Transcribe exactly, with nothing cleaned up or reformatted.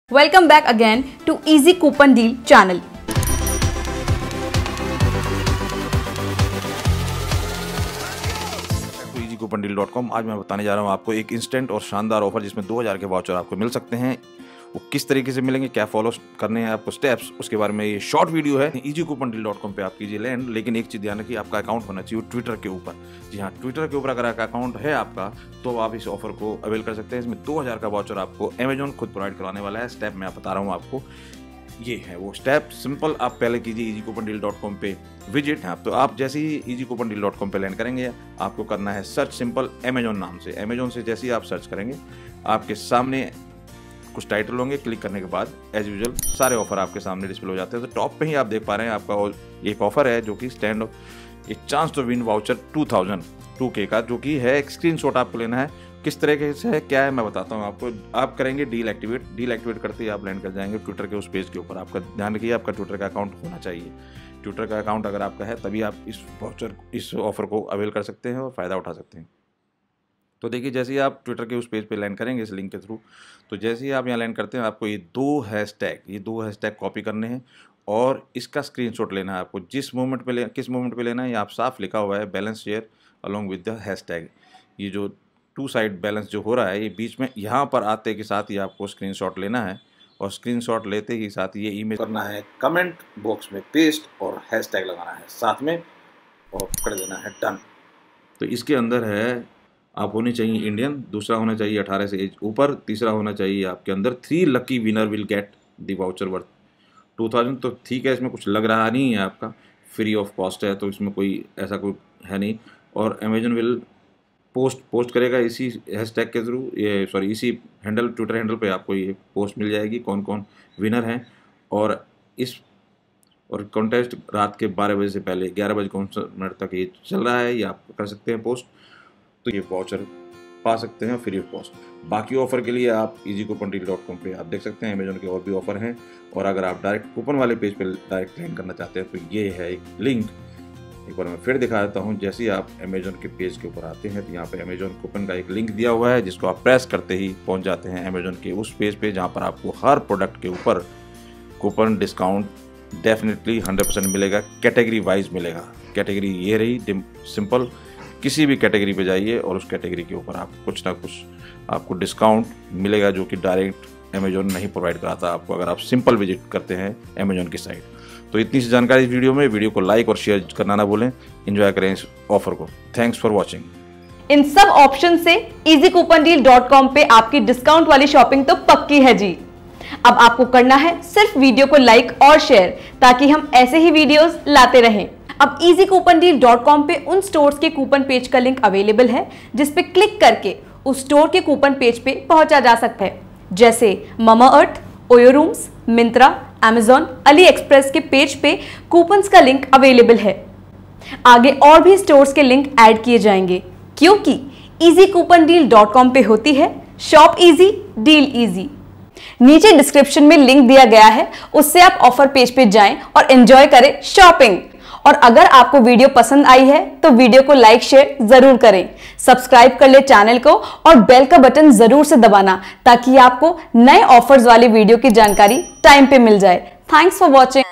Welcome back again to Easy Coupon Deal channel. easy coupon deal dot com। आज मैं बताने जा रहा हूँ आपको एक इंस्टेंट और शानदार ऑफर जिसमें दो हज़ार के वाउचर आपको मिल सकते हैं। वो किस तरीके से मिलेंगे, क्या फॉलो करने हैं आपको स्टेप्स, उसके बारे में ये शॉर्ट वीडियो है। easy coupon deal dot com पे आप कीजिए लैंड, लेकिन एक चीज़ ध्यान रखिए, आपका अकाउंट होना चाहिए ट्विटर के ऊपर। जी हाँ, ट्विटर के ऊपर अगर आपका अकाउंट है आपका तो आप इस ऑफर को अवेल कर सकते हैं। इसमें दो हज़ार का वाउचर आपको अमेजॉन खुद प्रोवाइड करवाने वाला है। स्टेप मैं बता रहा हूँ आपको, ये है वो स्टेप। सिंपल, आप पहले कीजिए easy coupon deal dot com पे विजिट। हाँ, तो आप जैसे ही easy coupon deal dot com पे लैंड करेंगे, आपको करना है सर्च सिंपल अमेजॉन नाम से। अमेजॉन से जैसे ही आप सर्च करेंगे, आपके सामने कुछ टाइटल होंगे। क्लिक करने के बाद एज यूजुअल सारे ऑफर आपके सामने डिस्प्ले हो जाते हैं। तो टॉप पे ही आप देख पा रहे हैं आपका एक ऑफर है जो कि स्टैंड एक chance to win voucher two thousand two K का, जो कि है एक स्क्रीनशॉट आपको लेना है। किस तरीके से है, क्या है, मैं बताता हूँ आपको। आप करेंगे डील एक्टिवेट, डील एक्टिवेट करते ही आप लैंड कर जाएंगे ट्विटर के उस पेज के ऊपर। आपका ध्यान रखिए, आपका ट्विटर का अकाउंट होना चाहिए। ट्विटर का अकाउंट अगर आपका है तभी आप इस वाउचर इस ऑफर को अवेल कर सकते हैं और फ़ायदा उठा सकते हैं। तो देखिए, जैसे ही आप ट्विटर के उस पेज पे लैंड करेंगे इस लिंक के थ्रू, तो जैसे ही आप यहाँ लैंड करते हैं, आपको ये दो हैशटैग ये दो हैशटैग कॉपी करने हैं और इसका स्क्रीनशॉट लेना है आपको। जिस मोमेंट पे ले किस मोमेंट पे लेना है, ये आप साफ लिखा हुआ है, balance share along with the hashtag. ये जो टू साइड बैलेंस जो हो रहा है, ये बीच में यहाँ पर आते के साथ ही आपको स्क्रीनशॉट लेना है और स्क्रीनशॉट लेते ही साथ ये ईमेल करना है, कमेंट बॉक्स में पेस्ट और हैशटैग लगाना है साथ में और कर देना है डन। तो इसके अंदर है, आप होने चाहिए इंडियन, दूसरा होना चाहिए अठारह से एज ऊपर, तीसरा होना चाहिए आपके अंदर three lucky winner will get the voucher worth two thousand. तो ठीक है, इसमें कुछ लग रहा नहीं है, आपका फ्री ऑफ कॉस्ट है, तो इसमें कोई ऐसा कोई है नहीं। और अमेजन विल पोस्ट पोस्ट करेगा इसी हैशटैग के थ्रू, ये सॉरी इसी हैंडल ट्विटर हैंडल पे आपको ये पोस्ट मिल जाएगी कौन कौन विनर हैं। और इस और कॉन्टेस्ट रात के बारह बजे से पहले ग्यारह बजे कौन सा मिनट तक ये चल रहा है, ये आप कर सकते हैं पोस्ट, तो ये वाउचर पा सकते हैं फ्री ऑफ कॉस्ट। बाकी ऑफर के लिए आप easy coupon deal dot com पे आप देख सकते हैं, अमेजॉन के और भी ऑफर हैं। और अगर आप डायरेक्ट कूपन वाले पेज पे डायरेक्ट लैंड करना चाहते हैं, तो ये है एक लिंक। एक बार मैं फिर दिखा देता हूँ। जैसे ही आप अमेजॉन के पेज के ऊपर आते हैं, तो यहाँ पे अमेजॉन कूपन का एक लिंक दिया हुआ है, जिसको आप प्रेस करते ही पहुँच जाते हैं अमेजॉन के उस पेज पे, जहाँ पर आपको हर प्रोडक्ट के ऊपर coupon discount definitely hundred percent मिलेगा, कैटेगरी वाइज मिलेगा। कैटेगरी ये रही सिंपल, किसी भी कैटेगरी पे जाइए और उस कैटेगरी के ऊपर आप कुछ ना कुछ आपको डिस्काउंट मिलेगा, जो कि डायरेक्ट अमेजॉन नहीं प्रोवाइड कराता आपको, अगर आप सिंपल विजिट करते हैं अमेजॉन की साइट। तो इतनी सी जानकारी इस वीडियो में। वीडियो को लाइक और शेयर करना ना भूलें। एंजॉय करें इस ऑफर को। Thanks for watching. इन सब ऑप्शन से easy coupon deal dot com पे आपकी डिस्काउंट वाली शॉपिंग तो पक्की है जी। अब आपको करना है सिर्फ वीडियो को लाइक और शेयर, ताकि हम ऐसे ही वीडियोस लाते रहें। अब easy coupon deal dot com पे उन स्टोर्स के कूपन पेज का लिंक अवेलेबल है, जिस पे क्लिक करके उस स्टोर के कूपन पेज पे पहुंचा जा सकता है, जैसे Mamaearth, OYO rooms, Myntra, Amazon, AliExpress के पेज पे कूपन्स का लिंक अवेलेबल है। आगे और भी स्टोर्स के लिंक ऐड किए जाएंगे, क्योंकि easy coupon deal dot com पे होती है शॉप इजी डील इजी। नीचे डिस्क्रिप्शन में लिंक दिया गया है, उससे आप ऑफर पेज पे जाएं और एंजॉय करें शॉपिंग। और अगर आपको वीडियो पसंद आई है तो वीडियो को लाइक शेयर जरूर करें, सब्सक्राइब कर ले चैनल को और बेल का बटन जरूर से दबाना, ताकि आपको नए ऑफर्स वाली वीडियो की जानकारी टाइम पे मिल जाए। Thanks for watching.